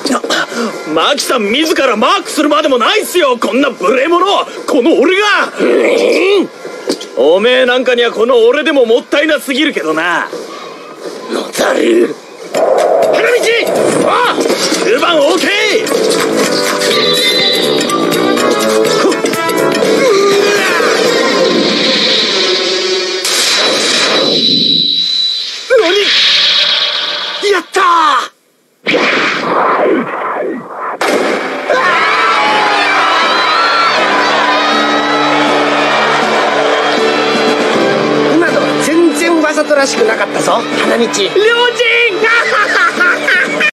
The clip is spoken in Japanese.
マキさん自らマークするまでもないっすよ、こんな無礼者。この俺がおめえなんかにはこの俺でももったいなすぎるけどな。 野ざる花道、ああ中盤 OK。 やったー。今のは全然わざとらしくなかったぞ、花道。 両チ